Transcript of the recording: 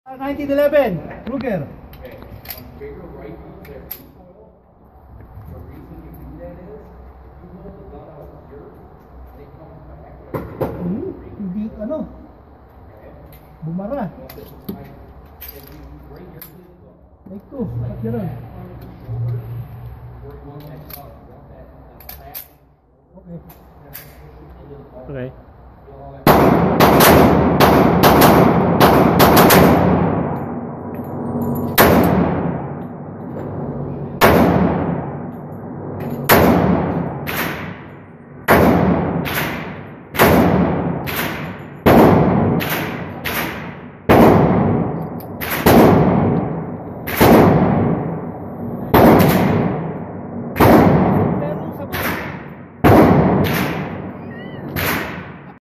1911, Ruger. Okay, on bigger rifles, their recoil. The reason you do that is, if you hold the gun out here, they come back. Hindi, ano? Bumara. If you bring your pistol, Like to, at yun. Okay. Okay.